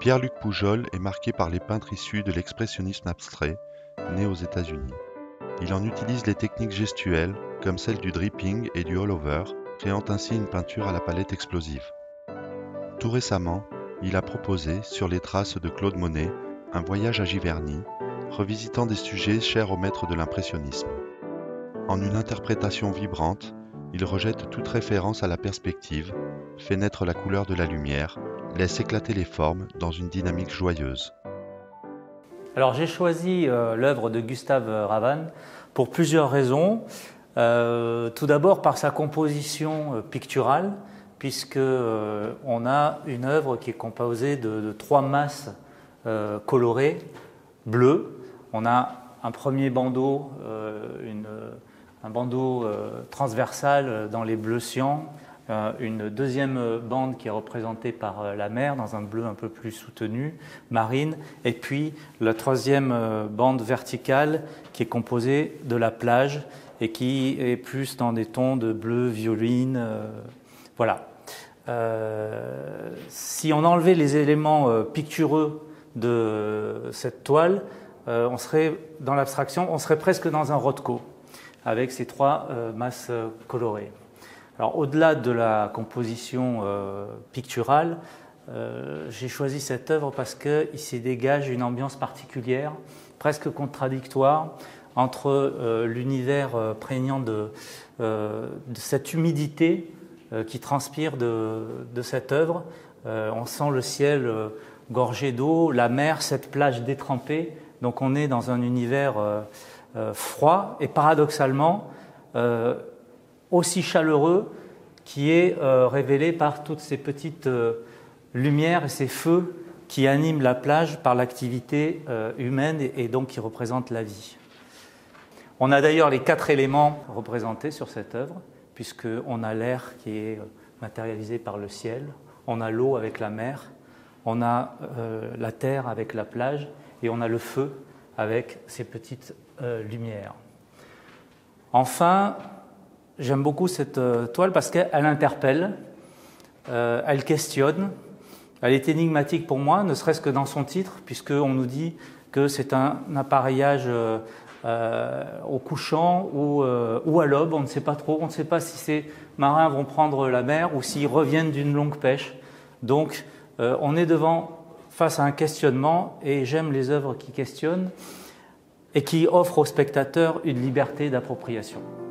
Pierre-Luc Pujol est marqué par les peintres issus de l'expressionnisme abstrait, né aux États-Unis. Il en utilise les techniques gestuelles, comme celle du dripping et du all-over, créant ainsi une peinture à la palette explosive. Tout récemment, il a proposé, sur les traces de Claude Monet, un voyage à Giverny, revisitant des sujets chers au maître de l'impressionnisme. En une interprétation vibrante, il rejette toute référence à la perspective, fait naître la couleur de la lumière, laisse éclater les formes dans une dynamique joyeuse. Alors j'ai choisi l'œuvre de Gustave Ravane pour plusieurs raisons. Tout d'abord par sa composition picturale, puisque on a une œuvre qui est composée de trois masses colorées, bleues. On a un premier bandeau, un bandeau transversal dans les bleus cyan, une deuxième bande qui est représentée par la mer dans un bleu un peu plus soutenu, marine, et puis la troisième bande verticale qui est composée de la plage et qui est plus dans des tons de bleu, violine, voilà. Si on enlevait les éléments pictureux de cette toile, on serait dans l'abstraction, on serait presque dans un Rothko avec ces trois masses colorées. Alors, au-delà de la composition picturale, j'ai choisi cette œuvre parce qu'il s'y dégage une ambiance particulière, presque contradictoire, entre l'univers prégnant de cette humidité qui transpire de cette œuvre. On sent le ciel gorgé d'eau, la mer, cette plage détrempée. Donc, on est dans un univers froid et paradoxalement aussi chaleureux, qui est révélé par toutes ces petites lumières et ces feux qui animent la plage par l'activité humaine et donc qui représentent la vie. On a d'ailleurs les quatre éléments représentés sur cette œuvre, puisqu'on a l'air qui est matérialisé par le ciel, on a l'eau avec la mer, on a la terre avec la plage et on a le feu avec ces petites lumières. Enfin, j'aime beaucoup cette toile parce qu'elle interpelle, elle questionne, elle est énigmatique pour moi, ne serait-ce que dans son titre, puisqu'on nous dit que c'est un appareillage au couchant ou à l'aube, on ne sait pas trop, on ne sait pas si ces marins vont prendre la mer ou s'ils reviennent d'une longue pêche. Donc on est face à un questionnement, et j'aime les œuvres qui questionnent et qui offrent au spectateur une liberté d'appropriation.